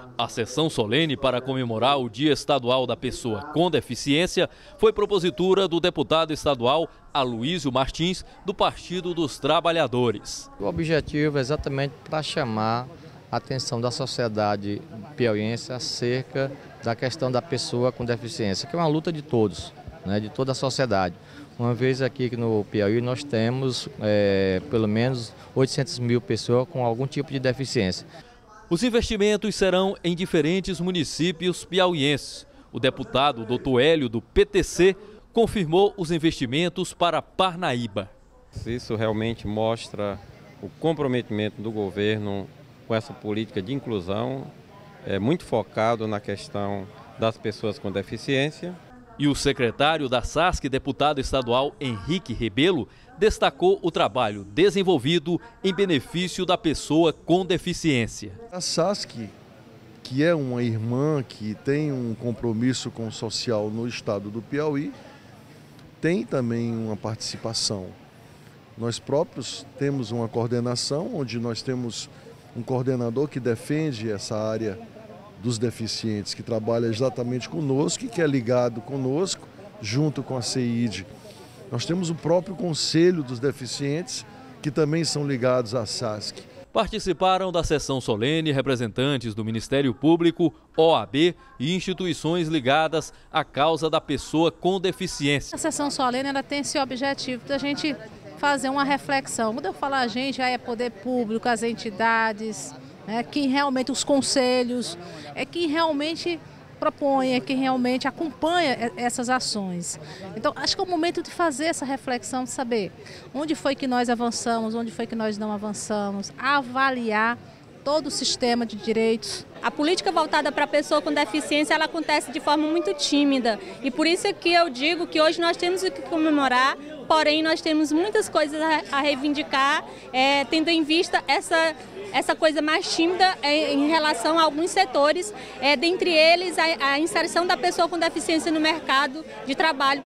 A sessão solene para comemorar o Dia Estadual da Pessoa com Deficiência foi propositura do deputado estadual Aloísio Martins, do Partido dos Trabalhadores. O objetivo é exatamente para chamar a atenção da sociedade piauiense acerca da questão da pessoa com deficiência, que é uma luta de todos, né, de toda a sociedade. Uma vez aqui no Piauí nós temos pelo menos 800 mil pessoas com algum tipo de deficiência. Os investimentos serão em diferentes municípios piauienses. O deputado Dr. Hélio, do PTC, confirmou os investimentos para Parnaíba. Isso realmente mostra o comprometimento do governo com essa política de inclusão, muito focado na questão das pessoas com deficiência. E o secretário da SASC, deputado estadual Henrique Rebelo, destacou o trabalho desenvolvido em benefício da pessoa com deficiência. A SASC, que é uma irmã que tem um compromisso com o social no estado do Piauí, tem também uma participação. Nós próprios temos uma coordenação, onde nós temos um coordenador que defende essa área dos deficientes, que trabalha exatamente conosco e que é ligado conosco, junto com a CEID. Nós temos o próprio Conselho dos Deficientes, que também são ligados à SASC. Participaram da sessão solene representantes do Ministério Público, OAB e instituições ligadas à causa da pessoa com deficiência. A sessão solene ela tem esse objetivo da gente fazer uma reflexão. Quando eu falar a gente, já é poder público, as entidades, quem realmente, os conselhos, é quem realmente propõe, é quem realmente acompanha essas ações. Então, acho que é o momento de fazer essa reflexão, de saber onde foi que nós avançamos, onde foi que nós não avançamos, avaliar todo o sistema de direitos. A política voltada para a pessoa com deficiência, ela acontece de forma muito tímida. E por isso é que eu digo que hoje nós temos o que comemorar, porém nós temos muitas coisas a reivindicar, tendo em vista essa coisa mais tímida em relação a alguns setores, dentre eles a inserção da pessoa com deficiência no mercado de trabalho.